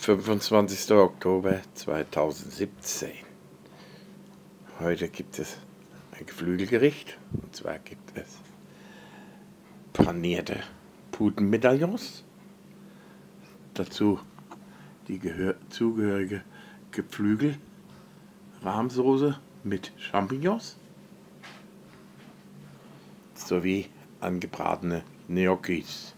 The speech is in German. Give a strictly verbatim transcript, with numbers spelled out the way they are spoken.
fünfundzwanzigster Oktober zweitausendsiebzehn. Heute gibt es ein Geflügelgericht, und zwar gibt es panierte Putenmedaillons, dazu die zugehörige Geflügel-Rahmsoße mit Champignons sowie angebratene Gnocchis.